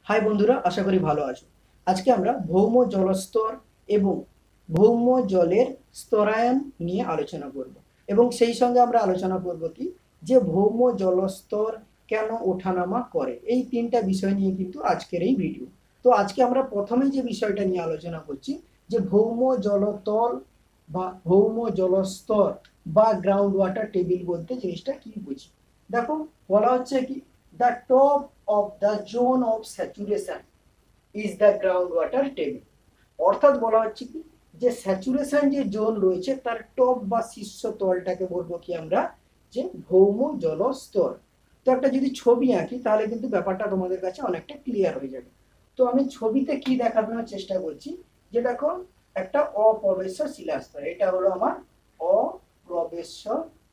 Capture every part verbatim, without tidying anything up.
High বন্ধুরা, আশা করি ভালো আছো। আজকে আমরা ভৌম জলস্তর এবং ভৌম জলের স্তরায়ন নিয়ে আলোচনা করব এবং সেই সঙ্গে আমরা আলোচনা করব কি যে ভৌম জলস্তর কেন ওঠানামা করে। এই তিনটা বিষয় নিয়ে কিন্তু আজকের এই ভিডিও। তো আজকে আমরা প্রথমে যে বিষয়টা নিয়ে আলোচনা করছি যে ভৌম জলতল বা ভৌম জলস্তর বা গ্রাউন্ড ওয়াটার টেবিল বলতে জিনিসটা কি বুঝি। দেখো, বলা হচ্ছে কি the top of the zone of saturation is the groundwater table। অর্থাৎ বলা হচ্ছে কি যে স্যাচুরেশন যে জোন রয়েছে তার টপ বা শীর্ষ তলটাকে বলবো কি আমরা যে ভৌম জলস্তর। তো একটা যদি ছবি আঁকি তাহলে কিন্তু ব্যাপারটা তোমাদের কাছে অনেকটা ক্লিয়ার হয়ে যাবে। তো আমি ছবিতে কি দেখানোর চেষ্টা করছি যে দেখো, একটা অপ্রবেশ্য শিলাস্তর, এটা হলো আমার অপ্রবেশ্য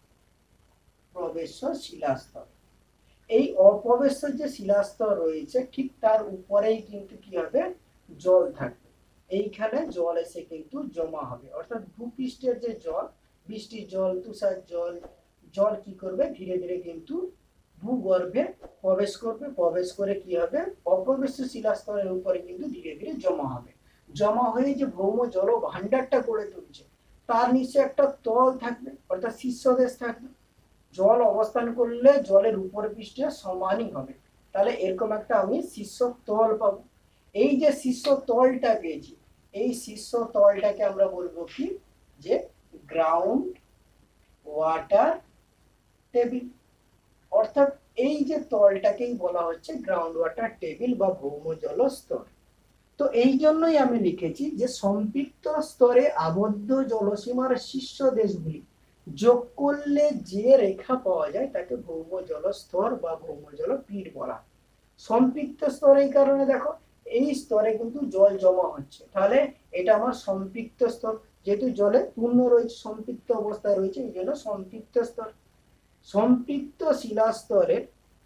প্রবেশ্য শিলাস্তর। এই অপ্রবেশ্য যে শিলাস্তর রয়েছে ঠিক তার উপরেই কিন্তু কি হবে, জল থাকবে। এইখানে জল এসে কিন্তু জমা হবে, অর্থাৎ ভূপৃষ্ঠের যে জল, বৃষ্টির জল, তুষার জল, জল কি করবে ধীরে ধীরে কিন্তু ভূগর্ভে প্রবেশ করবে। প্রবেশ করে কি হবে, অপ্রবেশ্য শিলাস্তরের উপরে কিন্তু ধীরে ধীরে জমা হবে। জমা হয়ে যে ভৌম জল ভান্ডারটা গড়ে তুলছে তার নিচে একটা তল থাকবে, অর্থাৎ শীর্ষদেশ থাকবে। জল অবস্থান করলে জলের উপর পৃষ্ঠে সমানই হবে, তাহলে এরকম একটা আমি শীর্ষ তল পাবো। এই যে শীর্ষ তলটা পেয়েছি, এই শীর্ষ তলটাকে আমরা বলবো কি যে গ্রাউন্ড ওয়াটার টেবিল। অর্থাৎ এই যে তলটাকেই বলা হচ্ছে গ্রাউন্ড ওয়াটার টেবিল বা ভৌম জল স্তর। তো এই জন্যই আমি লিখেছি যে সম্পৃক্ত স্তরে আবদ্ধ জলসীমার শীর্ষ দেশগুলি যোগ করলে যে রেখা পাওয়া যায় তাকে ভৌম জলস্তর বা ভৌম জলপীঠ বলা। সম্পৃক্ত স্তর এই কারণে দেখো, এই স্তরে কিন্তু জল জমা হচ্ছে, তাহলে এটা আমার সম্পৃক্ত স্তর। যেহেতু জলে পূর্ণ রয়েছে, সম্পৃক্ত অবস্থায় রয়েছে, এই জন্য সম্পৃক্ত স্তর। সম্পৃক্ত শিলাস্তরের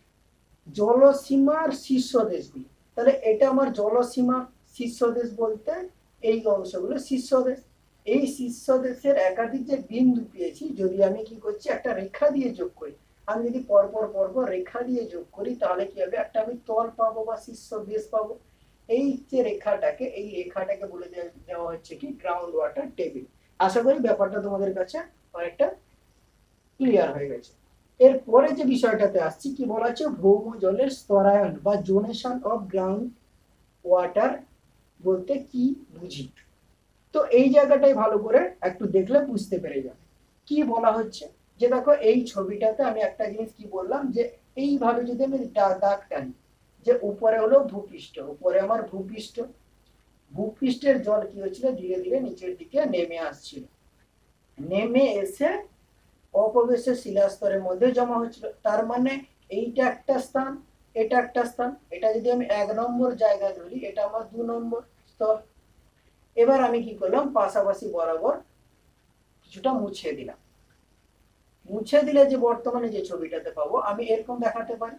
জলসীমার শীর্ষ দেশগুলি, তাহলে এটা আমার জলসীমা শীর্ষদেশ বলতে এই অংশগুলো শীর্ষদেশ। এই শীর্ষদেশের একাধিক যে বিন্দু পেয়েছি, যদি আমি কি করছি একটা রেখা দিয়ে যোগ করি, আমি যদি পরপর পরপর রেখা দিয়ে যোগ করি তাহলে কি হবে, একটা আমি তল পাবো বা শীর্ষদেশ পাবো। এই যে রেখাটাকে এই রেখাটাকে বলে দেওয়া হচ্ছে কি গ্রাউন্ড ওয়াটার টেবিল। আশা করি ব্যাপারটা তোমাদের কাছে অনেকটা ক্লিয়ার হয়ে গেছে। এরপরে যে বিষয়টাতে আসছি কি বলা হচ্ছে ভৌম জলের স্তরায়ন বা জোনেশন অফ গ্রাউন্ড ওয়াটার বলতে কি বুঝি। তো এই জায়গাটাই ভালো করে একটু দেখলে বুঝতে পেরে যাবে কি বলা হচ্ছে। যে দেখো, এই ছবিটাতে আমি একটা জিনিস কি বললাম যে এইভাবে যদি আমি দাগ টানি যে উপরে হলো ভূপৃষ্ঠ, উপরে আমার ভূপৃষ্ঠ, ভূপৃষ্ঠের জল কি হচ্ছিল ধীরে ধীরে নিচের দিকে নেমে আসছিল, নেমে এসে অপ্রবেশ্য শিলাস্তরের মধ্যে জমা হচ্ছিল। তার মানে এইটা একটা স্থান, এটা একটা স্থান, এটা যদি আমি এক নম্বর জায়গা ধরি, এটা আমার দু নম্বর স্তর। এবার আমি কি করলাম, পাশাপাশি বরাবর কিছুটা মুছে দিলাম। মুছে দিলে যে বর্তমানে যে ছবিটাতে পাবো আমি এরকম দেখাতে পারি।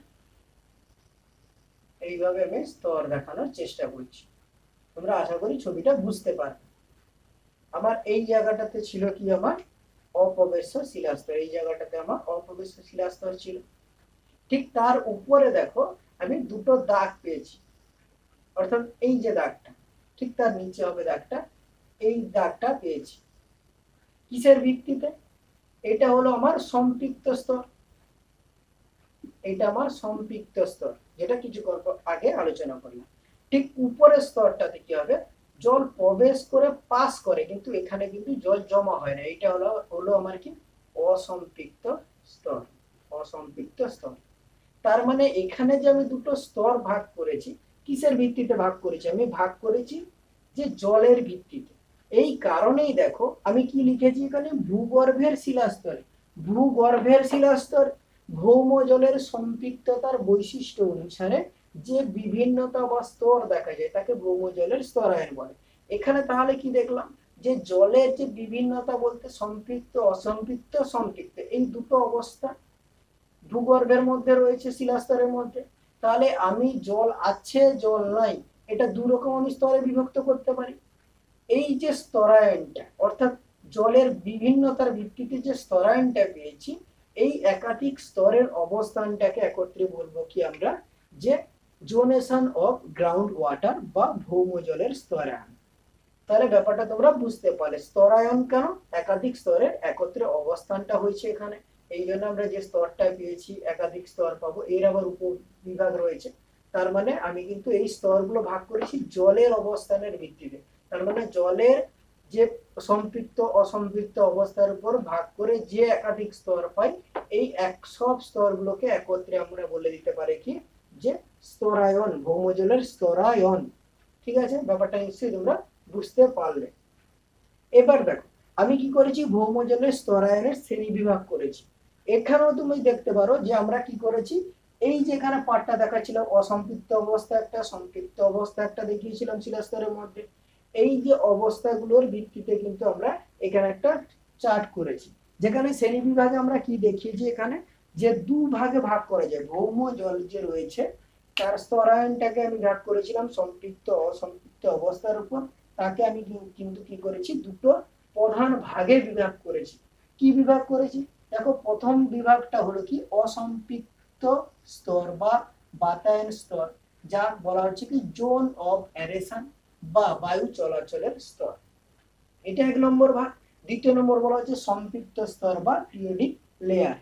এইভাবে আমি স্তর দেখানোর চেষ্টা করছি, তোমরা আশা করি ছবিটা বুঝতে পারবে। আমার এই জায়গাটাতে ছিল কি আমার অপ্রবেশ্য শিলাস্তর, এই জায়গাটাতে আমার অপ্রবেশ্য শিলাস্তর ছিল। ঠিক তার উপরে দেখো আমি দুটো দাগ পেয়েছি, অর্থাৎ এই যে দাগটা ঠিক তার নিচে হবে দাগটা, এই দাগটা পেয়েছি কিসের ভিত্তিতে, এটা হলো আমার সম্পৃক্ত স্তর, এটা আমার সম্পৃক্ত স্তর যেটা কিছুক্ষণ আগে আলোচনা করলাম। ঠিক উপরের স্তরটাতে কি হবে, জল প্রবেশ করে পাস করে কিন্তু এখানে কিন্তু জল জমা হয় না, এটা হলো হলো আমার কি অসম্পৃক্ত স্তর, অসম্পৃক্ত স্তর। তার মানে এখানে যে আমি দুটো স্তর ভাগ করেছি, কিসের ভিত্তিতে ভাগ করেছি, আমি ভাগ করেছি যে জলের ভিত্তিতে। এই কারণেই দেখো আমি কি লিখেছি এখানে ভূগর্ভের শিলাস্তরে, ভূগর্ভের শিলাস্তর ভৌম জলের সম্পৃক্ততার বৈশিষ্ট্য অনুসারে যে বিভিন্নতা বা স্তর দেখা যায় তাকে ভৌম জলের স্তরায়ন বলে। এখানে তাহলে কি দেখলাম যে জলের যে বিভিন্নতা বলতে সম্পৃক্ত, অসম্পৃক্ত, সম্পৃক্ত এই দুটো অবস্থা ভূগর্ভের মধ্যে রয়েছে শিলাস্তরের মধ্যে। তাহলে আমি জল আছে জল নাই এটা দু রকম আমি স্তরে বিভক্ত করতে পারি। এই যে স্তরায়নটা অর্থাৎ জলের বিভিন্নতার ভিত্তিতে যে স্তরায়নটা পেয়েছি, এই একাধিক স্তরের অবস্থানটাকে একত্রে বলবো কি আমরা যে জোনেশন অফ গ্রাউন্ড ওয়াটার বা ভৌম জলের স্তরায়ন। তাহলে ব্যাপারটা তোমরা বুঝতে পারলে, স্তরায়ন কেন, একাধিক স্তরের একত্রে অবস্থানটা হয়েছে এখানে, এই জন্য আমরা যে স্তরটা পেয়েছি একাধিক স্তর পাবো। এর আবার উপবিভাগ রয়েছে, তার মানে আমি কিন্তু এই স্তরগুলো ভাগ করেছি জলের অবস্থানের ভিত্তিতে। তার মানে জলের যে সম্পৃক্ত অসম্পৃক্ত অবস্থার উপর ভাগ করে যে একাধিক স্তর পাই, এই এক সব স্তরগুলোকে একত্রে আমরা বলে দিতে পারি কি যে স্তরায়ন, ভৌমজলের স্তরায়ন। ঠিক আছে, ব্যাপারটা নিশ্চয়ই তোমরা বুঝতে পারলে। এবার দেখো আমি কি করেছি, ভৌমজলের স্তরায়নের শ্রেণী বিভাগ করেছি। এখানেও তুমি দেখতে পারো যে আমরা কি করেছি, এই যে এখানে পার্টটা দেখাচ্ছিল অসম্পৃক্ত অবস্থা একটা, সম্পৃক্ত অবস্থা একটা দেখিয়েছিলাম শিলাস্তরের মধ্যে। এই যে অবস্থাগুলোর ভিত্তিতে কিন্তু আমরা এখানে একটা চার্ট করেছি, যেখানে শ্রেণী বিভাগে আমরা কি দেখিয়েছি, এখানে যে দু ভাগে ভাগ করা যায়। ভৌম জল যে রয়েছে তার স্তরায়নটাকে আমি ভাগ করেছিলাম সম্পৃক্ত অসম্পৃক্ত অবস্থার উপর, তাকে আমি কিন্তু কি করেছি দুটো প্রধান ভাগে বিভাগ করেছি। কি বিভাগ করেছি দেখো, প্রথম বিভাগটা হলো কি অসম্পৃক্ত স্তর বা বাতায়ন স্তর, যা বলা হচ্ছে কি জোন অফ অ্যারেশন বা বায়ু চলাচলের স্তর, এটা এক নম্বর ভাগ। দ্বিতীয় নম্বর বলা হচ্ছে সম্পৃক্ত স্তর বা পিরিয়ডিক লেয়ার।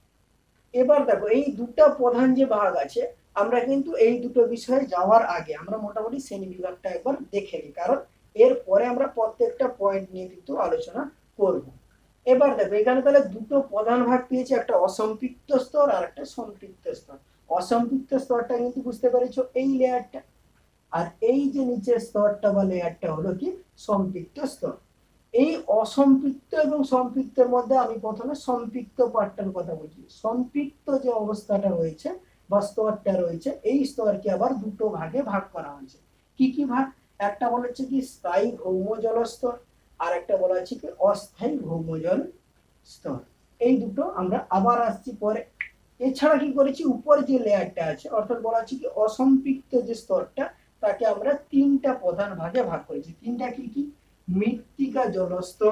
এবার দেখো এই দুটো প্রধান যে ভাগ আছে, আমরা কিন্তু এই দুটো বিষয়ে যাওয়ার আগে আমরা মোটামুটি শ্রেণী বিভাগটা একবার দেখে নিই, কারণ এর পরে আমরা প্রত্যেকটা পয়েন্ট নিয়ে কিন্তু আলোচনা করব। এবার দেখো এখানে তাহলে দুটো প্রধান ভাগ পেয়েছি, একটা অসম্পৃক্ত স্তর আর একটা সম্পৃক্ত স্তর। অসম্পৃক্ত স্তরটা কিন্তু বুঝতে পেরেছো এই লেয়ারটা, আর এই যে নিচের স্তরটা বা লেয়ারটা হলো কি সম্পৃক্ত স্তর। এই অসম্পৃক্ত এবং সম্পৃক্তের মধ্যে আমি প্রথমে সম্পৃক্ত পার্টটার কথা বলছি। সম্পৃক্ত যে অবস্থাটা রয়েছে বা স্তরটা রয়েছে, এই স্তরকে আবার দুটো ভাগে ভাগ করা হয়েছে। কি কি ভাগ, একটা বলা হচ্ছে কি স্থায়ী ভৌমজল স্তর, আর একটা বলা হচ্ছে কি অস্থায়ী ভৌমজল স্তর। এই দুটো আমরা আবার আসছি পরে। এছাড়া কি করেছি, উপরে যে লেয়ারটা আছে অর্থাৎ বলা হচ্ছে কি অসম্পৃক্ত যে স্তরটা, তাকে আমরা তিনটা প্রধান ভাগে ভাগ করেছি। তিনটা কি কি, মৃত্তিকা জলস্তর,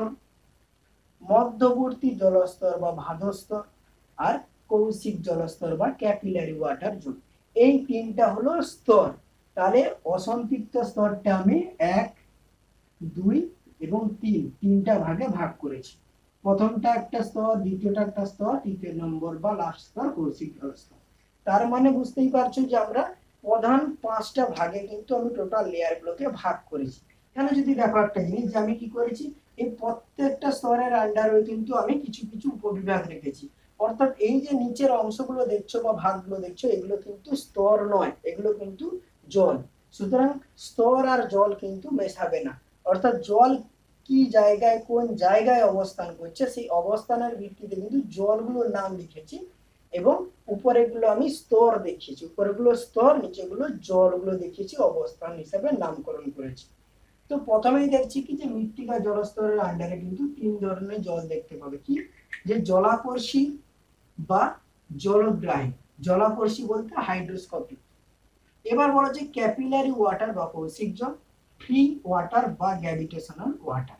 মধ্যবর্তী জলস্তর বা ভাদস্তর, আর কৌশিক জলস্তর বা ক্যাপিলারি ওয়াটার জোন। এই তিনটা হলো স্তর। তাহলে অসম্পৃক্ত স্তরটা আমি এক, দুই এবং তিন তিনটা ভাগে ভাগ করেছি। প্রথমটা একটা স্তর, দ্বিতীয়টা একটা স্তর, তৃতীয় নম্বর বা লাস্ট স্তর কৌশিক জলস্তর। তার মানে বুঝতেই পারছো যে আমরা প্রধান পাঁচটা ভাগে কিন্তু আমি টোটাল লেয়ার গুলোকে ভাগ করেছি। এখানে যদি দেখো একটা জিনিস যে আমি কি করেছি, এই প্রত্যেকটা স্তরের আন্ডারে কিন্তু আমি কিছু কিছু উপবিভাগ রেখেছি। অর্থাৎ এই যে নিচের অংশগুলো দেখছো বা ভাগগুলো দেখছো, এগুলো কিন্তু স্তর নয়, এগুলো কিন্তু জল। সুতরাং স্তর আর জল কিন্তু মেশাবে না। অর্থাৎ জল কি জায়গায় কোন জায়গায় অবস্থান করছে সেই অবস্থানের ভিত্তিতে কিন্তু জলগুলোর নাম লিখেছি, এবং উপরেগুলো আমি স্তর দেখিয়েছি, উপরেগুলো স্তর, নিচেগুলো জলগুলো দেখিয়েছি, অবস্থান হিসেবে নামকরণ করেছি। তো প্রথমেই দেখছি কি যে মৃত্তিকা জলস্তরের আন্ডারে কিন্তু তিন ধরনের জল দেখতে পাবে। কি, যে জলাকর্ষী বা জলগ্রাহী। জলাকর্ষী বলতে হাইড্রোস্কোপিক। এবার বলা হচ্ছে ক্যাপিলারি ওয়াটার বা কৌশিক জল, ফ্রি ওয়াটার বা গ্র্যাভিটেশনাল ওয়াটার।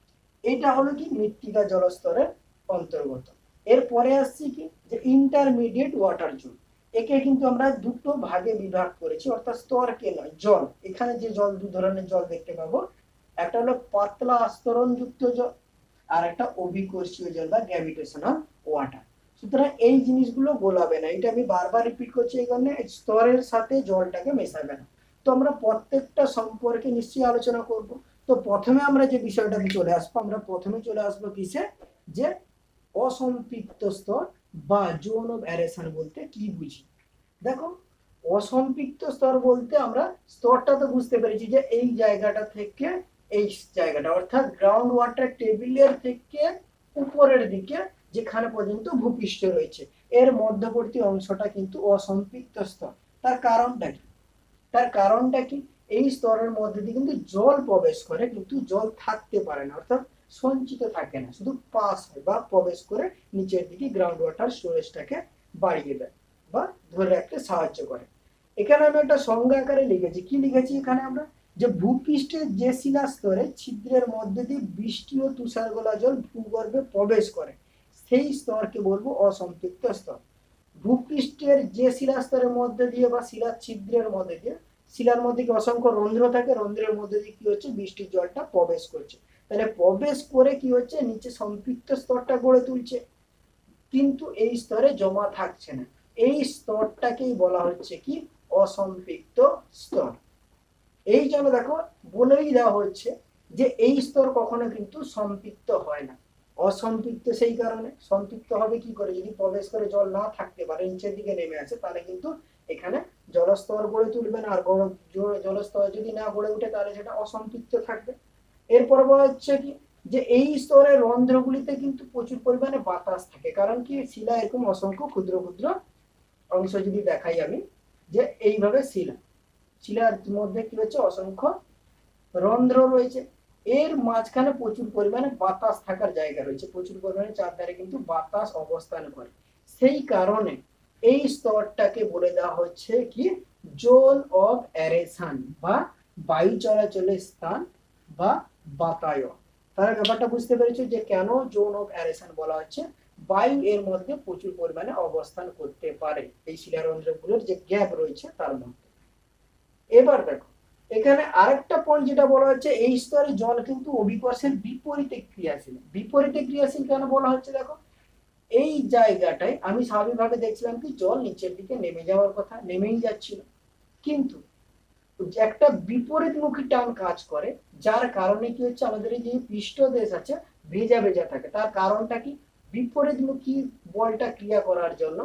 এটা হলো কি মৃত্তিকা জলস্তরের অন্তর্গত। এরপরে আসছে কি যে ইন্টারমিডিয়েট ওয়াটার জোন। একে কিন্তু আমরা দুটো ভাগে বিভাগ করেছি, অর্থাৎ স্তরকে নয়, জল। এখানে যে জল দু ধরনের জল দেখতে পাবো, একটা হলো পাতলা আস্তরণ যুক্ত জল, আর একটা অভিকর্ষীয় জল বা গ্র্যাভিটেশনাল ওয়াটার। সুতরাং এই জিনিসগুলো গোলাবে না, এটা আমি বারবার রিপিট করছি, এই কারণে স্তরের সাথে জলটাকে মেশাবে না। তো আমরা প্রত্যেকটা সম্পর্কে নিশ্চয়ই আলোচনা করব। তো প্রথমে আমরা যে বিষয়টাকে চলে আসবো, আমরা প্রথমে চলে আসবো কিসে, যে অসম্পৃক্ত স্তর বা জোন অফ অ্যারেশন বলতে কি বুঝি। দেখো অসম্পৃক্ত স্তর বলতে আমরা স্তরটা তো বুঝতে পেরেছি যে এই জায়গাটা থেকে এই জায়গাটা, অর্থাৎ গ্রাউন্ড ওয়াটার টেবিলের থেকে উপরের দিকে যেখানে পর্যন্ত ভূপৃষ্ঠ রয়েছে, এর মধ্যবর্তী অংশটা কিন্তু অসম্পৃক্ত স্তর। তার কারণটা কি, তার কারণটা কি এই স্তরের মধ্যে দিয়ে কিন্তু জল প্রবেশ করে, কিন্তু জল থাকতে পারে না, অর্থাৎ সঞ্চিত থাকে না, শুধু পাস হয় বা প্রবেশ করে নিচের দিকে গ্রাউন্ড ওয়াটার স্টোরেজটাকে বাড়িয়ে দেয় বা ধরে রাখতে সাহায্য করে। এখানে আমি একটা সংজ্ঞা আকারে লিখেছি। কি লিখেছি এখানে আমরা, যে ভূপৃষ্ঠের যে শিলা স্তরে ছিদ্রের মধ্যে দিয়ে বৃষ্টি ও তুষার গোলা জল ভূগর্ভে প্রবেশ করে সেই স্তরকে বলবো অসম্পৃক্ত স্তর। ভূপৃষ্ঠের যে শিলাস্তরের মধ্যে দিয়ে বা শিলার ছিদ্রের মধ্যে দিয়ে, শিলার মধ্যে কি অসংখ্য রন্ধ্র থাকে, রন্ধ্রের মধ্যে দিয়ে কি হচ্ছে বৃষ্টির জলটা প্রবেশ করছে, তাহলে প্রবেশ করে কি হচ্ছে নিচে সম্পৃক্ত স্তরটা গড়ে তুলছে, কিন্তু এই স্তরে জমা থাকছে না, এই স্তরটাকেই বলা হচ্ছে কি অসম্পৃক্ত স্তর। এই জন্য দেখো বলেই দেওয়া হচ্ছে যে এই স্তর কখনো কিন্তু সম্পৃক্ত হয় না, অসম্পৃক্ত সেই কারণে। সম্পৃক্ত হবে কি করে, যদি প্রবেশ করে জল না থাকতে পারে নিচের দিকে নেমে আসে, তাহলে কিন্তু এখানে জলস্তর গড়ে তুলবে না, আর জলস্তর যদি না গড়ে উঠে তাহলে সেটা অসম্পৃক্ত থাকবে। এরপর বলা হচ্ছে কি যে এই স্তরের রন্ধ্রগুলিতে কিন্তু প্রচুর পরিমাণে বাতাস থাকে, কারণ কি শিলা এরকম অসংখ্য ক্ষুদ্র ক্ষুদ্র অংশ যদি দেখাই আমি, যে এইভাবে শিলা শিলার মধ্যে কি হচ্ছে অসংখ্য রন্ধ্র রয়েছে, এর মাঝখানে প্রচুর পরিমাণে বাতাস থাকার জায়গা রয়েছে, প্রচুর পরিমাণে চারধারে কিন্তু বাতাস অবস্থান করে, সেই কারণে এই স্তরটাকে বলে দেওয়া হচ্ছে কি জোন অফ অ্যারেশন বা বায়ু চলাচলের স্থান বা বাতায়ন। তাহলে ব্যাপারটা বুঝতে পেরেছো যে কেন জোন অফ অ্যারেশন বলা হচ্ছে, বায়ু এর মধ্যে প্রচুর পরিমাণে অবস্থান করতে পারে এই শিলারন্ধ্রগুলোর যে গ্যাপ রয়েছে তার মধ্যে। এবার দেখো এখানে আরেকটা পয়েন্ট যেটা বলা হচ্ছে, এই স্তরে জল কিন্তু অভিকর্ষের বিপরীতে ক্রিয়াশীল। বিপরীতে ক্রিয়াশীল কেন বলা হচ্ছে, দেখো এই জায়গাটায় আমি স্বাভাবিকভাবে দেখছিলাম কি জল নিচের দিকে নেমে যাওয়ার কথা, নেমেই যাচ্ছিল, কিন্তু একটা বিপরীতমুখী টান কাজ করে, যার কারণে কি হচ্ছে আমাদের এই যে পৃষ্ঠদেশ আছে ভেজা ভেজা থাকে, তার কারণটা কি বিপরীতমুখী বলটা ক্রিয়া করার জন্য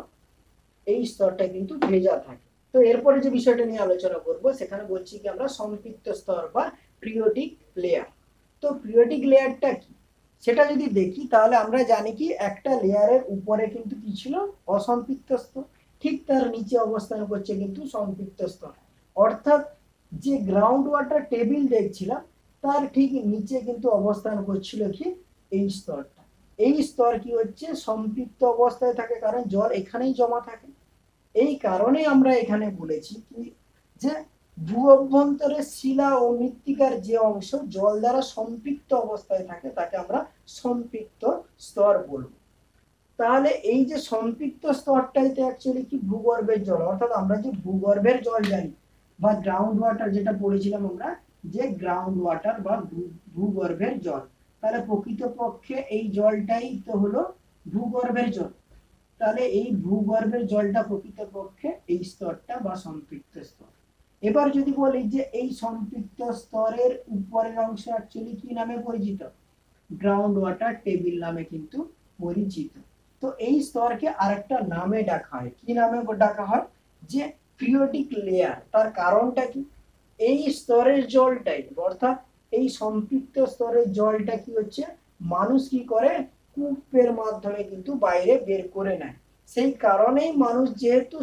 এই স্তরটা কিন্তু ভেজা থাকে। তো এরপরে যে বিষয়টা নিয়ে আলোচনা করব সেখানে বলছি কি আমরা সম্পৃক্ত স্তর বা পিরিয়ডিক লেয়ার। তো পিরিয়ডিক লেয়ারটা কি সেটা যদি দেখি তাহলে আমরা জানি কি একটা লেয়ারের উপরে কিন্তু কি ছিল অসম্পৃক্ত স্তর, ঠিক তার নিচে অবস্থান করছে কিন্তু সম্পৃক্ত স্তর, অর্থাৎ যে গ্রাউন্ড ওয়াটার টেবিল দেখছিলাম তার ঠিক নিচে কিন্তু অবস্থান করছিল কি এই স্তরটা। এই স্তর কি হচ্ছে সম্পৃক্ত অবস্থায় থাকে, কারণ জল এখানেই জমা থাকে। এই কারণে আমরা এখানে বলেছি কি যে ভূ অভ্যন্তরে শিলা ও মৃত্তিকার যে অংশ জল দ্বারা সম্পৃক্ত অবস্থায় থাকে তাকে আমরা সম্পৃক্ত স্তর বলবো। তাহলে এই যে সম্পৃক্ত স্তরটাইতে অ্যাকচুয়ালি কি ভূগর্ভের জল, অর্থাৎ আমরা যে ভূগর্ভের জল জানি বা গ্রাউন্ড ওয়াটার যেটা পড়েছিলাম আমরা, যে গ্রাউন্ড ওয়াটার বা ভূগর্ভের জল, তাহলে প্রকৃতপক্ষে এই জলটাই তো হলো ভূগর্ভের জল। তাহলে এই ভূগর্ভের জলটা প্রকৃতপক্ষে এই স্তরটা বা সম্পৃক্ত স্তর। এবার যদি বলি যে এই সম্পৃক্ত স্তরের উপরের অংশ অ্যাকচুয়ালি কি নামে পরিচিত, গ্রাউন্ড ওয়াটার টেবিল নামে কিন্তু পরিচিত। তো এই স্তরকে আরেকটা নামে ডাকা হয়, কি নামে ডাকা হয়, যে পিরিয়ডিক লেয়ার। তার কারণটা কি, এই স্তরের জলটাই অর্থাৎ এই সম্পৃক্ত স্তরের জলটা কি হচ্ছে মানুষ কি করে কূপের মাধ্যমে কিন্তু বাইরে বের করে নেয়, সেই কারণেই মানুষ যেহেতু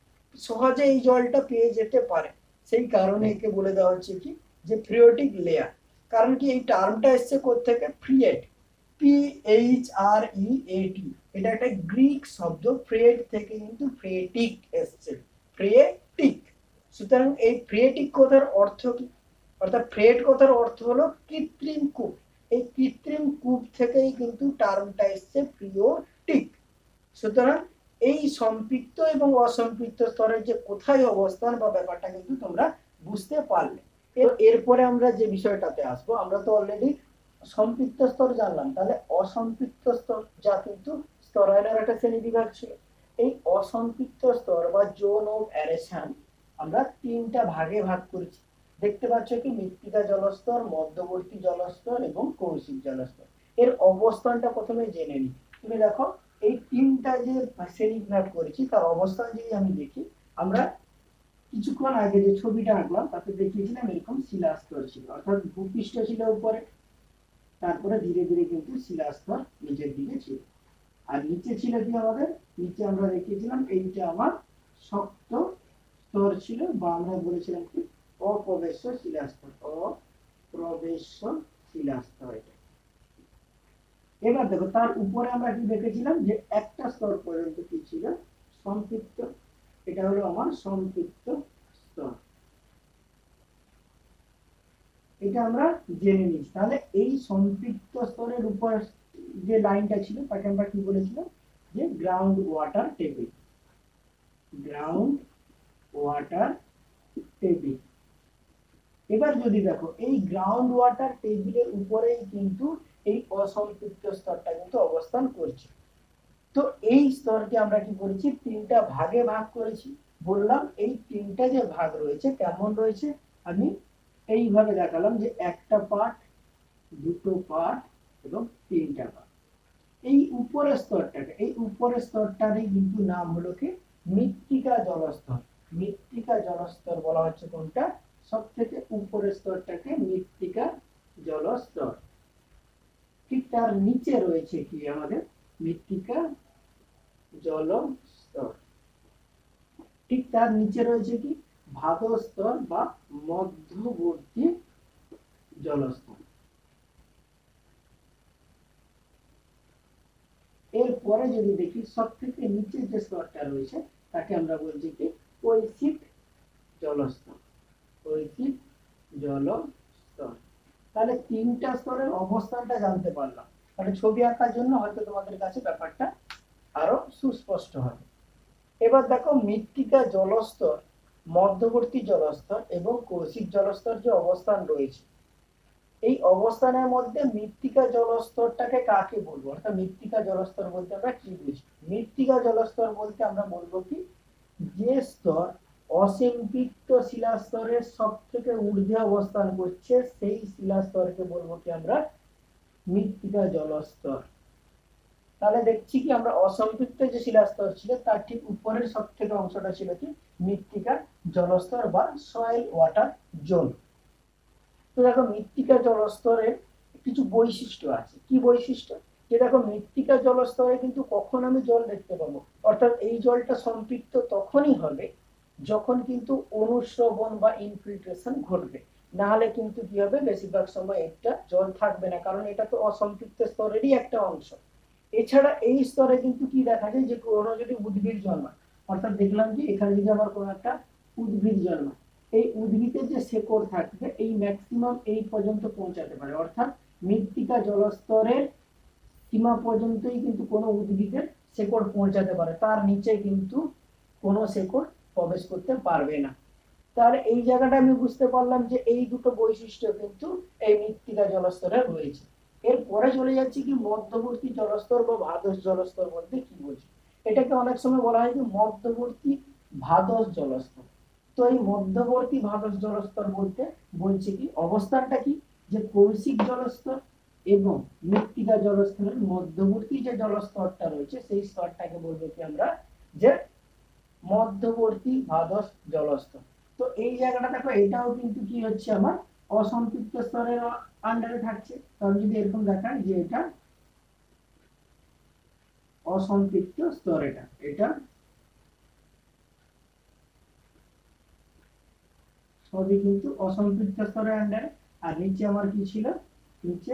সহজে এই জলটা পেয়ে যেতে পারে সেই কারণে একে বলে দেওয়া হচ্ছে কি যে পিরিয়ডিক লেয়ার। কারণ কি এই টার্মটা এসছে কোত্থেকে, ফ্রিয়েট, পি এইচ আর ই এ টি, এটা একটা গ্রিক শব্দ, ফ্রেড থেকে কিন্তু ফ্রেটিক এসছে, ফ্রেটিক। সুতরাং এই ফ্রেটিক কথার অর্থ কি, অর্থাৎ ফ্রেড কথার অর্থ হলো কৃত্রিম কূপ, এই কৃত্রিম কূপ থেকেই কিন্তু টার্মটা এসছে পিরিয়ডিক। সুতরাং এই সম্পৃক্ত এবং অসম্পৃক্ত স্তরের যে কোথায় অবস্থান বা ব্যাপারটা কিন্তু তোমরা বুঝতে পারলে। এরপরে আমরা যে বিষয়টাতে আসবো, আমরা তো অলরেডি সম্পৃক্ত স্তর জানলাম, তাহলে অসম্পৃক্ত স্তর যা কিন্তু স্তরায়নের একটা শ্রেণী বিভাগ ছিল। এই অসম্পৃক্ত স্তর বা জোন অফ অ্যারেশন আমরা তিনটা ভাগে ভাগ করেছি, দেখতে পাচ্ছ কি মৃত্তিকা জলস্তর, মধ্যবর্তী জলস্তর এবং কৌশিক জলস্তর। এর অবস্থানটা প্রথমে জেনে নিই। তুমি দেখো এই তিনটা যে শ্রেণী বিভাগ করেছি তার অবস্থান যদি আমি দেখি, আমরা কিছুক্ষণ আগে যে ছবিটা আঁকলাম তাতে দেখিয়েছিলাম এরকম শিলাস্তর ছিল, অর্থাৎ ভূপৃষ্ঠ ছিল উপরে, তারপরে ধীরে ধীরে কিন্তু শিলাস্তর নিচের দিকে ছিল, আর নিচে ছিল কি আমাদের, নিচে আমরা দেখিয়েছিলাম এইটা আমার শক্ত স্তর ছিল বা আমরা বলেছিলাম কি অপ্রবেশ্য শিলাস্তর, অপ্রবেশ্য শিলাস্তর। এটা এবার দেখো তার উপরে আমরা কি দেখেছিলাম যে একটা স্তর পর্যন্ত কি ছিল সম্পৃক্ত, এটা হলো আমার সম্পৃক্ত স্তর, এটা আমরা জেনে নিচ্ছি। তাহলে এই সম্পৃক্ত স্তরের উপর যে লাইনটা ছিল তাকে আমরা কি বলেছিলাম যে ground water table. Ground water table. এবার যদি দেখো এই গ্রাউন্ড ওয়াটার টেবিলের উপরেই কিন্তু এই অসম্পৃক্ত স্তরটা কিন্তু অবস্থান করছে। তো এই স্তরকে আমরা কি করেছি, তিনটা ভাগে ভাগ করেছি। বললাম এই তিনটা যে ভাগ রয়েছে কেমন রয়েছে, আমি এইভাবে দেখালাম যে একটা পার্ট, দুটো পার্ট এবং তিনটা পার্ট। এই উপরের স্তরটাকে, এই উপরের স্তরটারই কিন্তু নাম হলো কি মৃত্তিকা জলস্তর। মৃত্তিকা জলস্তর বলা হচ্ছে কোনটা, সব থেকে উপরের স্তরটাকে মৃত্তিকা জলস্তর। ঠিক তার নিচে রয়েছে কি আমাদের মৃত্তিকা জলস্তর। ঠিক তার নিচে রয়েছে কি ভাদস্তর বা মধ্যবর্তী জলস্তর। এরপরে যদি দেখি সব থেকে নিচে যে স্তরটা রয়েছে তাকে আমরা বলছি কি কৈশিক জলস্তর। কৈশিক জলস্তর। তাহলে তিনটা স্তরের অবস্থানটা জানতে পারলাম। তাহলে ছবি আঁকার জন্য হয়তো তোমাদের কাছে ব্যাপারটা আরো সুস্পষ্ট হবে। এবার দেখো মৃত্তিকা জলস্তর, মধ্যবর্তী জলস্তর এবং কৌশিক জলস্তর যে অবস্থান রয়েছে, এই অবস্থানের মধ্যে মৃত্তিকা জলস্তরটাকে কাকে বলবো, অর্থাৎ মৃত্তিকা জলস্তর বলতে আমরা কি বুঝি? মৃত্তিকা জলস্তর বলতে আমরা বলবো কি যে স্তর অসম্পৃক্ত শিলাস্তরের সব থেকে ঊর্ধ্বে অবস্থান করছে সেই শিলাস্তরকে বলবো কি আমরা মৃত্তিকা জলস্তর। তাহলে দেখছি কি আমরা অসম্পৃক্ত যে শিলাস্তর ছিল তার ঠিক উপরের সব থেকে অংশটা ছিল কি মৃত্তিকা জলস্তর বা সয়েল ওয়াটার জোন। তো দেখো মৃত্তিকা জলস্তরের কিছু বৈশিষ্ট্য আছে। কি বৈশিষ্ট্য? যে দেখো মৃত্তিকা জলস্তরে কিন্তু কখন আমি জল দেখতে পাবো, অর্থাৎ এই জলটা সম্পৃক্ত তখনই হবে যখন কিন্তু অনুশ্রবণ বা ইনফিল্ট্রেশন ঘটবে। না হলে কিন্তু কি হবে, বেশিরভাগ সময় এটা জল থাকবে না, কারণ এটা তো অসম্পৃক্ত স্তরেরই একটা অংশ। এছাড়া এই স্তরে কিন্তু কি দেখা যায় যে কোনো যদি উদ্ভিদ জন্মায়, অর্থাৎ দেখলাম যে এখানে যদি আমার কোনো একটা উদ্ভিদ জন্মায়, এই উদ্ভিদের যে শেকড় থাকবে এই ম্যাক্সিমাম এই পর্যন্ত পৌঁছাতে পারে, অর্থাৎ মৃত্তিকা জলস্তরের সীমা পর্যন্তই কিন্তু কোনো উদ্ভিদের শেকড় পৌঁছাতে পারে, তার নিচে কিন্তু কোনো শেকড় প্রবেশ করতে পারবে না। তাহলে এই জায়গাটা আমি বুঝতে পারলাম যে এই দুটো বৈশিষ্ট্য কিন্তু এই মৃত্তিকা জলস্তরে রয়েছে। এরপরে চলে যাচ্ছি কি মধ্যবর্তী জলস্তর বা ভাদস জলস্তর বলতে কি বোঝো। এটাকে অনেক সময় বলা হয় যে মধ্যবর্তী ভাদস জলস্তর। তো এই মধ্যবর্তী ভাদস জলস্তর বলতে বলছে কি অবস্থানটা কি, যে কৌশিক জলস্তর এবং মৃত্তিকা জলস্তরের মধ্যবর্তী যে জলস্তরটা রয়েছে সেই স্তরটাকে বলবো কি আমরা যে মধ্যবর্তী ভাদস জলস্তর। তো এই জায়গাটা দেখো এটাও কিন্তু কি হচ্ছে আমার অসম্পৃক্ত স্তরের আন্ডারে থাকছে। তাহলে যদি এরকম দেখায় যে এটা অসম্পৃক্ত স্তর, এটা এটা সবই কিন্তু অসম্পৃক্ত স্তরের আন্ডারে। আর নিচে আমার কি ছিল, নিচে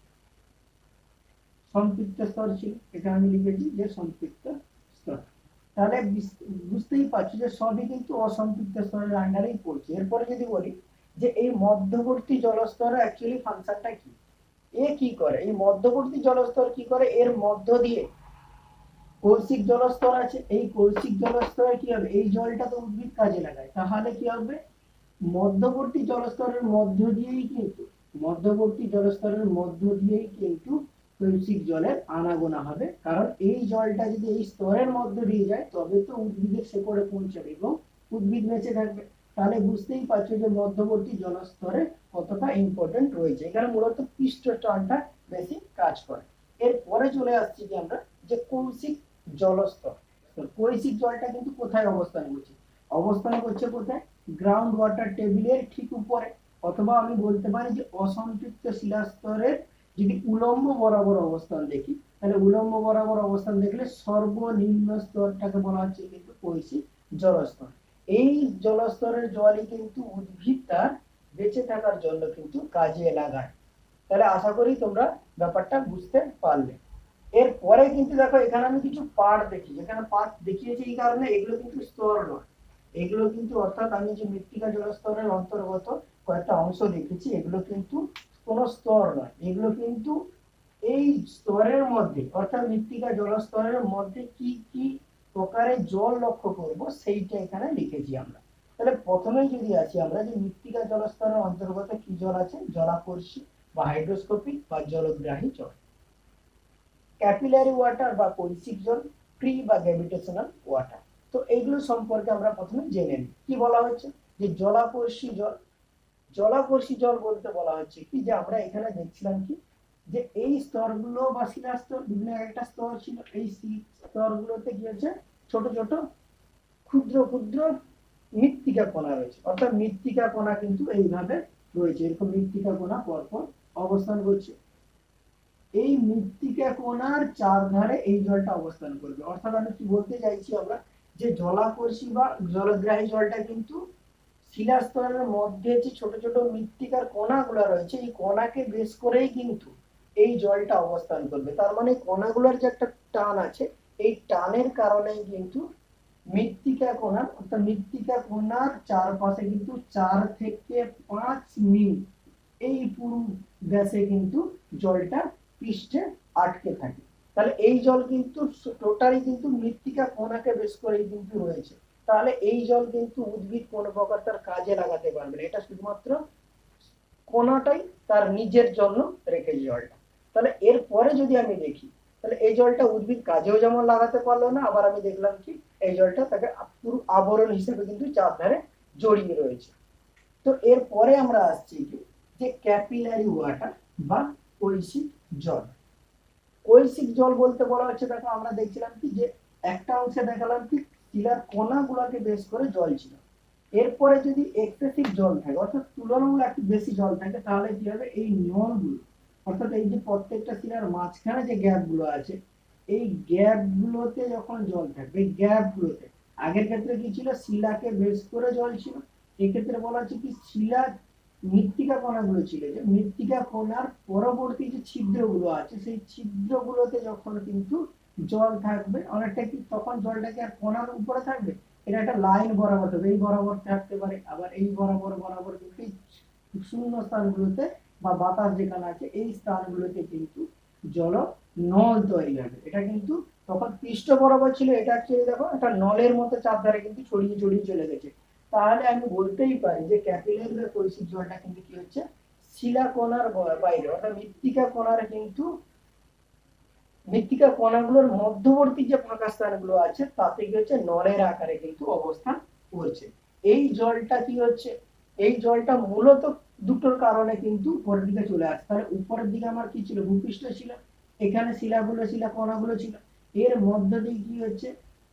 সম্পৃক্ত স্তর ছিল, এটা আমি লিখেছি যে সম্পৃক্ত স্তর। তাহলে বুঝতেই পারছি যে সবই কিন্তু অসম্পৃক্ত স্তরের আন্ডারেই পড়ছে। এরপরে যদি বলি যে এই মধ্যবর্তী জলস্তরের অ্যাকচুয়ালি ফাংশনটা কি, এ কি করে, এই মধ্যবর্তী জলস্তর কি করে, এর মধ্য দিয়ে কৌশিক জলস্তর আছে, এই কৌশিক জলস্তরে কি হবে, এই জলটা তো উদ্ভিদ কাজে লাগায়, তাহলে কি হবে মধ্যবর্তী জলস্তরের মধ্য দিয়েই কিন্তু মধ্যবর্তী জলস্তরের মধ্য দিয়েই কিন্তু কৌশিক জলের আনাগোনা হবে, কারণ এই জলটা যদি এই স্তরের মধ্য দিয়ে যায় তবে তো উদ্ভিদের শেকড়ে পৌঁছাবে এবং উদ্ভিদ বেঁচে থাকবে। তাহলে বুঝতেই পারছো যে মধ্যবর্তী জলস্তরে কতটা ইম্পর্টেন্ট রয়েছে, এখানে মূলত পৃষ্ঠটানটা বেশি কাজ করে। এরপরে চলে আসছি যে আমরা যে কৌশিক জলস্তর। কৌশিক জলটা কিন্তু কোথায় অবস্থান করছে, অবস্থান করছে কোথায়, গ্রাউন্ড ওয়াটার টেবিলের ঠিক উপরে, অথবা আমি বলতে পারি যে অসম্পৃক্ত শিলাস্তরের যদি উলম্ব বরাবর অবস্থান দেখি, তাহলে উলম্ব বরাবর অবস্থান দেখলে সর্বনিম্ন স্তরটাকে বলা হচ্ছে কিন্তু কৈশিক জলস্তর। এই জলস্তরের জলই কিন্তু উদ্ভিদ তার বেঁচে থাকার জন্য কিন্তু কাজে লাগায়। তাহলে আশা করি তোমরা ব্যাপারটা বুঝতে পারলে। এরপরে কিন্তু দেখো এখানে আমি কিছু পার্ট দেখি, এখানে পার্ট দেখিয়েছি এই কারণে এগুলো কিন্তু স্তর নয়, এগুলো কিন্তু অর্থাৎ আমি যে মৃত্তিকা জলস্তরের অন্তর্গত কয়েকটা অংশ দেখেছি এগুলো কিন্তু কোন স্তর নয়, এগুলো কিন্তু এই স্তরের মধ্যে অর্থাৎ মৃত্তিকা জলস্তরের মধ্যে কি কি প্রকারের জল লক্ষ্য করব সেইটা এখানে লিখেছি আমরা। তাহলে প্রথমেই যদি আসি আমরা যে মৃত্তিকা জলস্তরের অন্তর্গত কি জল আছে, জলাকর্ষী বা হাইড্রোস্কোপিক বা জলগ্রাহী জল, ক্যাপিলারি ওয়াটার বা কৈশিক জল, ফ্রি বা গ্র্যাভিটেশনাল ওয়াটার। তো এইগুলো সম্পর্কে আমরা প্রথমে জেনে নিই। কি বলা হচ্ছে যে জলাকর্ষী জল, জলাকর্ষী জল বলতে বলা হচ্ছে কি যে আমরা এখানে দেখছিলাম কি যে এই স্তরগুলো বা শিলাস্তর বিভিন্ন একটা স্তর ছিল, এই স্তরগুলোতে কি হচ্ছে ছোট ছোট ক্ষুদ্র ক্ষুদ্র মৃত্তিকা কণা রয়েছে, অর্থাৎ মৃত্তিকা কণা কিন্তু এইভাবে রয়েছে, এরকম মৃত্তিকা কণা পরপর অবস্থান করছে। এই মৃত্তিকা কণার চারধারে এই জলটা অবস্থান করবে। অর্থাৎ আমি কি বলতে চাইছি আমরা যে জলাকর্ষী বা জলগ্রাহী জলটা কিন্তু শিলাস্তরের মধ্যে যে ছোট ছোট মৃত্তিকার কণাগুলো রয়েছে এই কণাকে বেস করেই কিন্তু এই জলটা অবস্থান করবে। তার মানে কণাগুলোর যে একটা টান আছে এই টানের কারণেই কিন্তু মৃত্তিকা কণার অর্থাৎ মৃত্তিকা কণার চারপাশে কিন্তু চার থেকে পাঁচ মিনিট এই পুরো গ্যাসে কিন্তু জলটা পৃষ্ঠে আটকে থাকে। তাহলে এই জল কিন্তু টোটালি কিন্তু মৃত্তিকা কণাকে বেস করেই কিন্তু রয়েছে। তাহলে এই জল কিন্তু উদ্ভিদ কোনো প্রকার তার কাজে লাগাতে পারবে না, এটা শুধুমাত্র কণাটাই তার নিজের জন্য রেখে জলটা। তাহলে এরপরে যদি আমি দেখি তাহলে এই জলটা উদ্ভিদ কাজেও যেমন লাগাতে পারলো না, আবার আমি দেখলাম কি এই জলটা তাকে পুরো আবরণ হিসেবে কিন্তু চারধারে জড়িয়ে রয়েছে। তো এরপরে আমরা আসছি কি যে ক্যাপিলারি ওয়াটার বা কৈশিক জল। কৈশিক জল বলতে বলা হচ্ছে দেখো আমরা দেখছিলাম কি যে একটা অংশে দেখালাম কি শিলার কণাগুলোকে বেস করে জল ছিল, এরপরে যদি এক্সেসিভ জল থাকে অর্থাৎ তুলনামূলক একটু বেশি জল থাকে তাহলে কি হবে এই নলগুলো অর্থাৎ এই যে প্রত্যেকটা শিলার মাঝখানে যে গ্যাপ গুলো আছে এই গ্যাপ গুলোতে যখন জল থাকবে এই গ্যাপ গুলোতে আগের ক্ষেত্রে কি ছিল শিলাকে বেস করে জল ছিল, এক্ষেত্রে বলা হচ্ছে কি শিলা মৃত্তিকা কণাগুলো ছিল যে মৃত্তিকা কণার পরবর্তী যে ছিদ্রগুলো আছে সেই ছিদ্রগুলোতে যখন কিন্তু জল থাকবে অনেকটা কি তখন জলটা কি আর কণার উপরে থাকবে, এটা একটা লাইন বরাবর থাকবে, এই বরাবর থাকতে পারে আবার এই বরাবর বরাবর কিন্তু শূন্য স্থানগুলোতে বা বাতাস যেখানে আছে এই স্থানগুলোতে কিন্তু জল নল তৈরি হবে। এটা কিন্তু তখন পৃষ্ঠ বরাবর ছিল, এটা অ্যাকচুয়ালি দেখো একটা নলের মতো চারধারে কিন্তু ছড়িয়ে ছড়িয়ে চলে গেছে। তাহলে আমি বলতেই পারি যে ক্যাপিলারি বা কৈশিক জলটা কিন্তু কি হচ্ছে শিলা কণার বাইরে অর্থাৎ মৃত্তিকা কণার কিন্তু মৃত্তিকা কণাগুলোর মধ্যবর্তী যে ফাঁকা স্থানগুলো আছে তাতে কি হচ্ছে নলের আকারে কিন্তু অবস্থান করছে। এই জলটা কি হচ্ছে এই জলটা মূলত দুটোর কারণে কিন্তু উপরের দিকে চলে আসছে। তাহলে উপরের দিকে আমার কি ছিল ভূপৃষ্ঠ ছিল, এখানে শিলাগুলো শিলা কণাগুলো ছিল, এর মধ্য দিয়ে কি হচ্ছে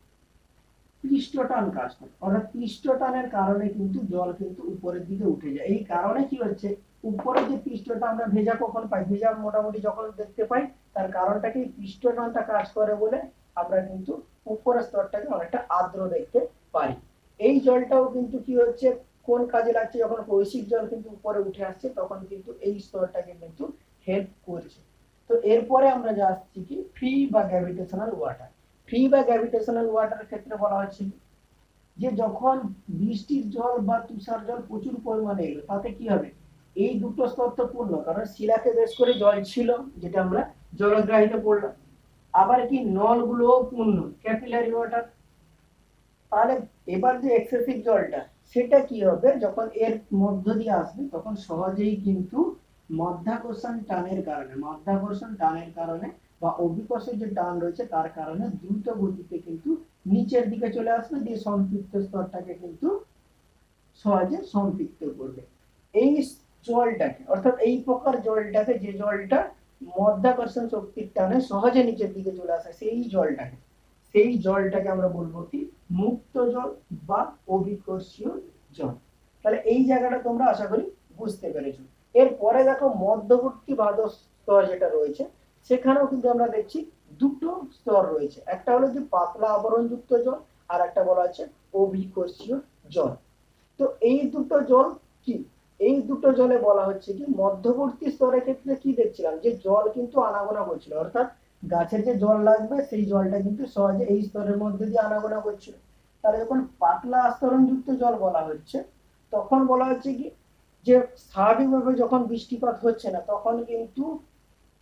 পৃষ্ঠটান কাজ করে অর্থাৎ পৃষ্ঠটানের কারণে কিন্তু জল কিন্তু উপরের দিকে উঠে যায়। এই কারণে কি হচ্ছে উপরে যে পৃষ্ঠটা আমরা ভেজা কখন পাই, ভেজা মোটামুটি যখন দেখতে পাই তার কারণটা কি পৃষ্ঠটানটা কাজ করে বলে আমরা কিন্তু উপরের স্তরটাকে অনেকটা আর্দ্র দেখতে পারি। এই জলটাও কিন্তু কি হচ্ছে কোন কাজে লাগছে যখন কৈশিক জল কিন্তু উপরে উঠে আসছে তখন কিন্তু এই স্তরটাকে কিন্তু হেল্প করছে। তো এরপরে আমরা যা আসছি কি ফ্রি বা গ্র্যাভিটেশনাল ওয়াটার। ফ্রি বা গ্র্যাভিটেশনাল ওয়াটারের ক্ষেত্রে বলা হচ্ছে যে যখন বৃষ্টির জল বা তুষার জল প্রচুর পরিমাণে এলো তাতে কি হবে এই দুটো স্তর তো পূর্ণ, কারণ শিলাকে বেশ করে জল ছিল যেটা আমরা জলগ্রাহীতে পড়লাম, আবার কি নলগুলোও পূর্ণ ক্যাপিলারি ওয়াটার। তাহলে এবার যে এক্সেসিভ জলটা সেটা কি হবে যখন এর মধ্য দিয়ে আসবে তখন সহজেই কিন্তু মাধ্যাকর্ষণ টানের কারণে মাধ্যাকর্ষণ টানের কারণে বা অভিকর্ষের যে টান রয়েছে তার কারণে দ্রুত গতিতে কিন্তু নিচের দিকে চলে আসবে, দিয়ে সম্পৃক্ত স্তরটাকে কিন্তু সহজে সম্পৃক্ত করবে। এই জলটাকে অর্থাৎ এই প্রকার জলটাকে যে জলটা মাধ্যাকর্ষণ শক্তির টানে সহজে নিচের দিকে চলে আসে সেই জলটাকে সেই জলটাকে আমরা বলবো কি মুক্ত জল বা অভিকর্ষীয় জল। তাহলে এই জায়গাটা তোমরা আশা করি বুঝতে পেরেছো। এরপরে দেখো মধ্যবর্তী বাদল স্তর যেটা রয়েছে সেখানেও কিন্তু আমরা দেখছি দুটো স্তর রয়েছে, একটা হলো যে পাতলা আবরণযুক্ত জল আর একটা বলা আছে অভিকর্ষীয় জল। তো এই দুটো জল কি এই দুটো জলে বলা হচ্ছে কি মধ্যবর্তী স্তরের ক্ষেত্রে কি দেখছিলাম যে জল কিন্তু আনাগোনা করছিল অর্থাৎ গাছের যে জল লাগবে সেই জলটা কিন্তু সহজে এই স্তরের মধ্যে দিয়ে আনাগোনা করছিল। তাহলে যখন পাতলা আস্তরণযুক্ত জল বলা হচ্ছে তখন বলা হচ্ছে কি যে স্বাভাবিকভাবে যখন বৃষ্টিপাত হচ্ছে না তখন কিন্তু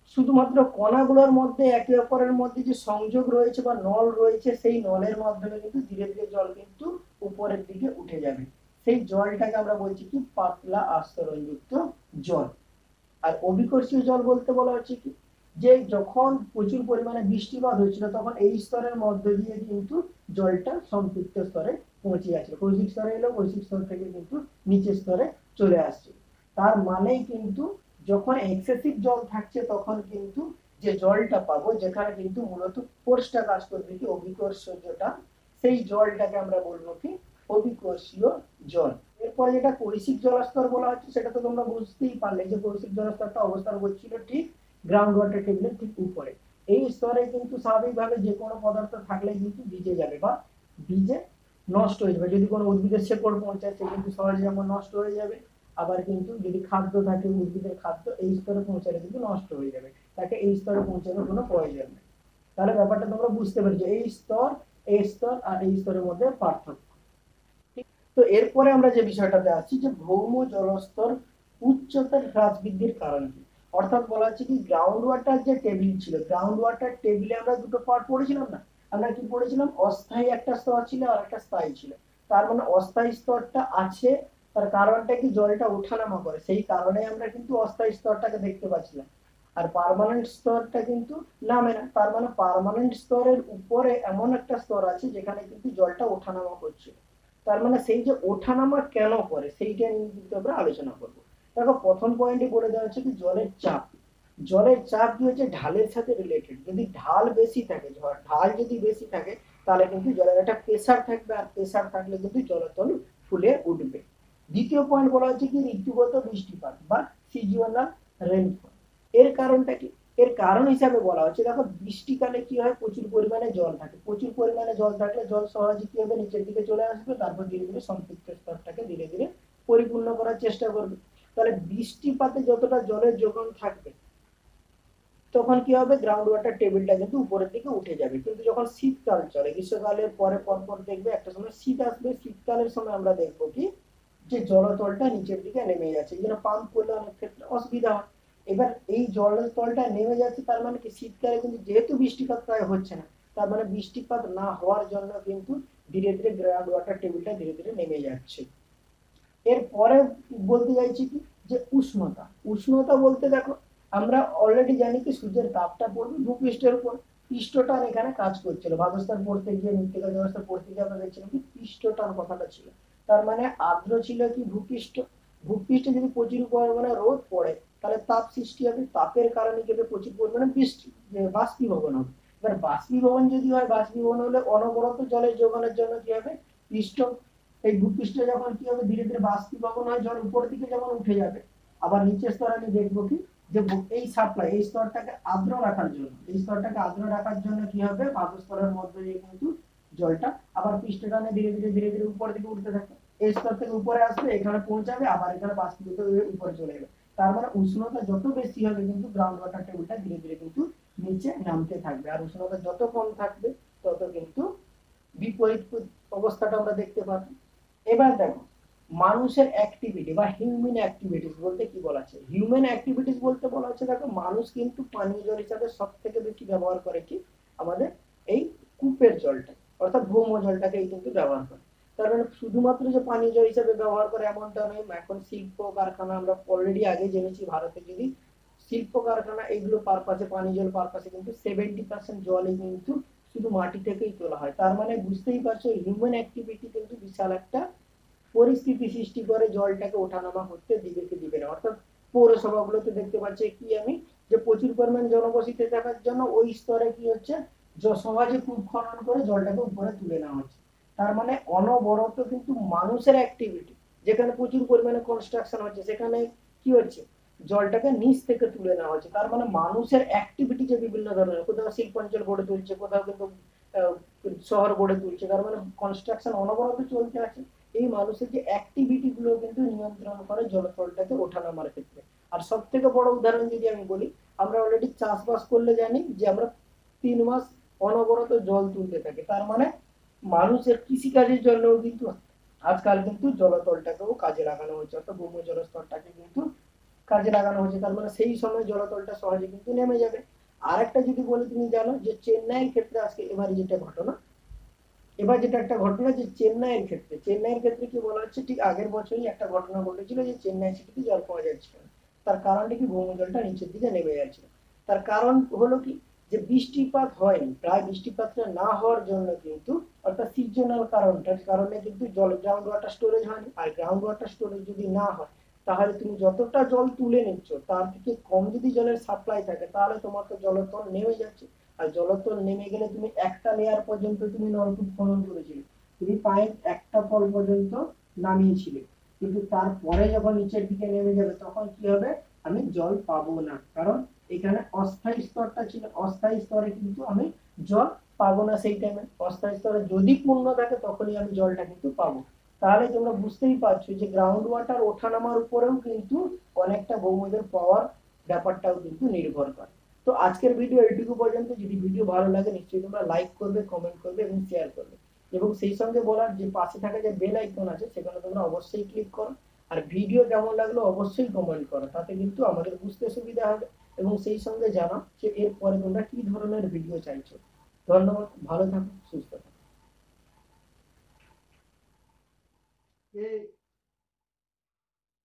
শুধুমাত্র কণাগুলোর মধ্যে একে অপরের মধ্যে যে সংযোগ রয়েছে বা নল রয়েছে, সেই নলের মাধ্যমে কিন্তু ধীরে ধীরে জল কিন্তু উপরের দিকে উঠে যাবে। সেই জলটাকে আমরা বলছি কি পাতলা আস্তরণযুক্ত জল। আর অভিকর্ষীয় জল বলতে বলা হচ্ছে কি, যে যখন প্রচুর পরিমাণে বৃষ্টিপাত হয়েছিল তখন এই স্তরের মধ্য দিয়ে কিন্তু জলটা সম্পৃক্ত স্তরে পৌঁছে যাচ্ছিল, কৈশিক স্তরে এলো, কৈশিক স্তর থেকে কিন্তু নিচের স্তরে চলে আসছে। তার মানে কিন্তু যখন এক্সেসিভ জল থাকছে তখন কিন্তু যে জলটা পাবো, যেখানে কিন্তু মূলত ফোর্সটা কাজ করবে কি অভিকর্ষজটা, সেই জলটাকে আমরা বলবো কি অভিকর্ষীয় জল। এরপরে যেটা কৈশিক জলস্তর বলা হচ্ছে, সেটা তো তোমরা বুঝতেই পারলে যে কৈশিক জলস্তরটা অবস্থান করছিল ঠিক গ্রাউন্ড ওয়াটার টেবিলের ঠিক উপরে। এই স্তরে কিন্তু স্বাভাবিকভাবে যে কোনো পদার্থ থাকলে কিন্তু ভিজে যাবে বা ভিজে নষ্ট হয়ে যাবে। যদি কোনো উদ্ভিদের শেকড় পৌঁছায় সে কিন্তু সহজে যেমন নষ্ট হয়ে যাবে, আবার কিন্তু যদি খাদ্য থাকে উদ্ভিদের খাদ্য এই স্তরে পৌঁছালে কিন্তু নষ্ট হয়ে যাবে, তাকে এই স্তরে পৌঁছানোর কোনো প্রয়োজন নেই। তাহলে ব্যাপারটা তোমরা বুঝতে পারছো, এই স্তর এই স্তর আর এই স্তরের মধ্যে পার্থক্য। তো এরপরে আমরা যে বিষয়টাতে আসছি যে ভৌম জলস্তর উচ্চতার হ্রাস বৃদ্ধির কারণ কি। অর্থাৎ বলা হচ্ছে কি গ্রাউন্ড ওয়াটার যে টেবিল ছিল, গ্রাউন্ড ওয়াটার টেবিলে আমরা দুটো পার্ট পড়েছিলাম না, আমরা কি পড়েছিলাম অস্থায়ী একটা স্তর ছিল আর একটা স্থায়ী ছিল। তার মানে অস্থায়ী স্তরটা আছে, তার কারণটা কি জলটা ওঠানামা করে, সেই কারণে আমরা কিন্তু অস্থায়ী স্তরটাকে দেখতে পাচ্ছিলাম। আর পার্মানেন্ট স্তরটা কিন্তু নামে না, তার মানে পার্মানেন্ট স্তরের উপরে এমন একটা স্তর আছে যেখানে কিন্তু জলটা ওঠানামা করছে। তার মানে সেই যে ওঠানামা কেন করে সেইটা নিয়ে কিন্তু আমরা আলোচনা করবো। দেখো প্রথম পয়েন্টে বলে দেওয়া হচ্ছে কি জলের চাপ। জলের চাপ কি হচ্ছে ঢালের সাথে রিলেটেড। যদি ঢাল বেশি থাকে, ঢাল যদি বেশি থাকে তাহলে কিন্তু জলের একটা প্রেসার থাকবে, আর প্রেসার থাকলে কিন্তু জলতল ফুলে উঠবে। দ্বিতীয় পয়েন্ট বলা হচ্ছে কি ঋতুগত বৃষ্টিপাত বা সিজনাল রেইনফল। এর কারণটা কি, এর কারণ হিসাবে বলা হচ্ছে দেখো বৃষ্টিকালে কি হয় প্রচুর পরিমাণে জল থাকে, প্রচুর পরিমাণে জল থাকলে জল সহজে কি হবে নিচের দিকে চলে আসবে, তারপর ধীরে ধীরে সম্পৃক্ত স্তরটাকে ধীরে ধীরে পরিপূর্ণ করার চেষ্টা করবে। তাহলে বৃষ্টিপাতে যতটা জলের যোগান থাকবে তখন কি হবে গ্রাউন্ড ওয়াটার টেবিলটা কিন্তু উপরের দিকে উঠে যাবে। কিন্তু যখন শীতকাল চলে, গ্রীষ্মকালের পরে পরপর দেখবে একটা সময় শীত আসবে, শীতকালের সময় আমরা দেখবো কি যে জলতলটা নিচের দিকে নেমে যাচ্ছে, এই জন্য পাম্প করলে অনেক ক্ষেত্রে অসুবিধা হয়। এবার এই জলের তলটা নেমে যাচ্ছে, তার মানে কি শীতকালে কিন্তু যেহেতু বৃষ্টিপাত প্রায় হচ্ছে না, তার মানে বৃষ্টিপাত না হওয়ার জন্য কিন্তু ধীরে ধীরে গ্রাউন্ড ওয়াটার টেবিলটা ধীরে ধীরে নেমে যাচ্ছে। এরপরে বলতে চাইছি কি যে উষ্ণতা। উষ্ণতা বলতে দেখো আমরা অলরেডি জানি কি সূর্যের তাপটা পড়বে ভূপৃষ্ঠের উপর, পৃষ্ঠটান এখানে কাজ করছিল। বাদস্থান পড়তে গিয়ে মৃত্তিকা ব্যবস্থা পড়তে গিয়ে আমরা দেখছিলাম কি পৃষ্ঠটান কথাটা ছিল। তার মানে আর্দ্র ছিল কি ভূপৃষ্ঠ, ভূপৃষ্ঠে যদি প্রচুর পরিমাণে রোদ পড়ে তাহলে তাপ সৃষ্টি হবে, তাপের কারণে কি হবে প্রচুর পরিমাণে বৃষ্টি বাষ্পীভবন হবে। এবার বাষ্পীভবন যদি হয়, বাষ্পীভবন হলে অনবরত জলের যোগানের জন্য কি হবে পৃষ্ঠ এই ভূপৃষ্ঠে যখন কি হবে ধীরে ধীরে বাষ্পীভবন হয়, জল উপরের দিকে যেমন উঠে যাবে। আবার নিচের স্তরে আমি দেখবো কি যে এই সাপ্লাই এই স্তরটাকে আর্দ্র রাখার জন্য, এই স্তরটাকে আর্দ্র রাখার জন্য কি হবে বায়ুস্তরের মধ্যে দিয়ে কিন্তু জলটা আবার পৃষ্ঠটানে ধীরে ধীরে ধীরে ধীরে উপরের দিকে উঠতে থাকে। এই স্তর থেকে উপরে আসবে, এখানে পৌঁছাবে, আবার এখানে বাষ্পীভূত হয়ে উপরে চলে যাবে। তার মানে উষ্ণতা যত বেশি হবে কিন্তু গ্রাউন্ড ওয়াটার টেবিলটা ধীরে ধীরে কিন্তু নিচে নামতে থাকবে, আর উষ্ণতা যত কম থাকবে তত কিন্তু বিপরীত অবস্থাটা আমরা দেখতে পাবো। এবার দেখো মানুষের অ্যাক্টিভিটি বা হিউম্যান অ্যাক্টিভিটিস বলতে কি বলা আছে, হিউম্যান অ্যাক্টিভিটিস বলতে বলা হচ্ছে দেখো মানুষ কিন্তু পানীয় জল হিসাবে সব থেকে বেশি ব্যবহার করে কি আমাদের এই কূপের জলটা, অর্থাৎ ভৌম জলটাকেই কিন্তু ব্যবহার করে। তার মানে শুধুমাত্র যে পানীয় জল হিসাবে ব্যবহার করে এমনটা নয়, এখন শিল্প কারখানা আমরা অলরেডি আগে জেনেছি ভারতে যদি শিল্প কারখানা এগুলো পারপাসে পানীয় জল পারপাসে কিন্তু সেভেন্টি পার্সেন্ট জলই কিন্তু শুধু মাটি থেকেই তোলা হয়। তার মানে বুঝতেই পারছো হিউম্যান অ্যাক্টিভিটি কিন্তু বিশাল একটা পরিস্থিতি সৃষ্টি করে জলটাকে ওঠানামা করতে দিবে কি দিবে না। অর্থাৎ পৌরসভাগুলোতে দেখতে পাচ্ছি কি আমি যে প্রচুর পরিমাণ জনবসতি থাকার জন্য ওই স্তরে কি হচ্ছে সমাজে কূপ খনন করে জলটাকে উপরে তুলে নেওয়া হচ্ছে। তার মানে অনবরত কিন্তু মানুষের অ্যাক্টিভিটি, যেখানে প্রচুর পরিমাণে কনস্ট্রাকশন হচ্ছে সেখানে কি হচ্ছে জলটাকে নিচ থেকে তুলে নেওয়া হচ্ছে। তার মানে মানুষের অ্যাক্টিভিটি যে বিভিন্ন ধরনের, কোথাও শিল্পাঞ্চল গড়ে তুলছে, কোথাও কিন্তু শহর গড়ে তুলছে, তার মানে কনস্ট্রাকশন অনবরত চলতে আছে। এই মানুষের যে অ্যাক্টিভিটি গুলো কিন্তু নিয়ন্ত্রণ করে জলতলটাকে ওঠানামার ক্ষেত্রে। আর সব থেকে বড় উদাহরণ যদি আমি বলি, আমরা অলরেডি চাষবাস করলে জানি যে আমরা তিন মাস অনবরত জল তুলতে থাকি, তার মানে মানুষের কৃষিকাজের জন্য কিন্তু আজকাল কিন্তু জলতলটাকেও কাজে লাগানো হচ্ছে, অর্থাৎ ভূমি জলস্তরটাকে কিন্তু কাজে লাগানো হচ্ছে, তার মানে সেই সময় জলতলটা সহজে কিন্তু নেমে যাবে। আর একটা যদি বলি, তুমি জানো যে চেন্নাইয়ের ক্ষেত্রে আজকে এবার যেটা ঘটনা, এবার যেটা একটা ঘটনা যে চেন্নাইয়ের ক্ষেত্রে চেন্নাইয়ের ক্ষেত্রে কি বলা হচ্ছে, ঠিক আগের বছরই একটা ঘটনা ঘটেছিল যে চেন্নাই সিটিতে জল পাওয়া যাচ্ছিল না। তার কারণটা কি, ভূমিজলটা নিচের দিকে নেমে যাচ্ছিল। তার কারণ হলো কি, যে বৃষ্টিপাত হয়নি, প্রায় বৃষ্টিপাতটা না হওয়ার জন্য কিন্তু, অর্থাৎ সিজনাল কারণটার কারণে কিন্তু জল গ্রাউন্ড ওয়াটার স্টোরেজ হয়নি। আর গ্রাউন্ড ওয়াটার স্টোরেজ যদি না হয়, তাহলে তুমি যতটা জল তুলে নিচ্ছ তার থেকে কম যদি জলের সাপ্লাই থাকে, তাহলে তোমার তো জলস্তর নেমে যাচ্ছে। আর জলস্তর নেমে গেলে তুমি একটা লেয়ার পর্যন্ত তুমি নলকূপ খনন করেছিলে, তুমি পাইপ একটা তল পর্যন্ত নামিয়েছিলে, কিন্তু তারপরে যখন নিচের দিকে নেমে যাবে তখন কি হবে, আমি জল পাবো না। কারণ এখানে অস্থায়ী স্তরটা ছিল, অস্থায়ী স্তরে কিন্তু আমি জল পাবো না। সেই টাইমে অস্থায়ী স্তরে যদি পূর্ণ থাকে তখনই আমি জলটা কিন্তু পাবো। তাহলে তোমরা বুঝতেই পারছো যে গ্রাউন্ড ওয়াটার ওঠানামার উপরেও কিন্তু অনেকটা ভৌমজল পাওয়ার ব্যাপারটাও কিন্তু নির্ভর করে। তো আজকের ভিডিও এইটুকু পর্যন্ত। যদি ভিডিও ভালো লাগে নিশ্চয়ই তোমরা লাইক করবে, কমেন্ট করবে এবং শেয়ার করবে। এবং সেই সঙ্গে বলার যে পাশে থাকা যে বেল আইকন আছে সেখানে তোমরা অবশ্যই ক্লিক করো। আর ভিডিও কেমন লাগলো অবশ্যই কমেন্ট করো, তাতে কিন্তু আমাদের বুঝতে সুবিধা হবে। এবং সেই সঙ্গে জানা যে এরপরে তোমরা কি ধরনের ভিডিও চাইছো। ধন্যবাদ, ভালো থাকো, সুস্থ থাকো।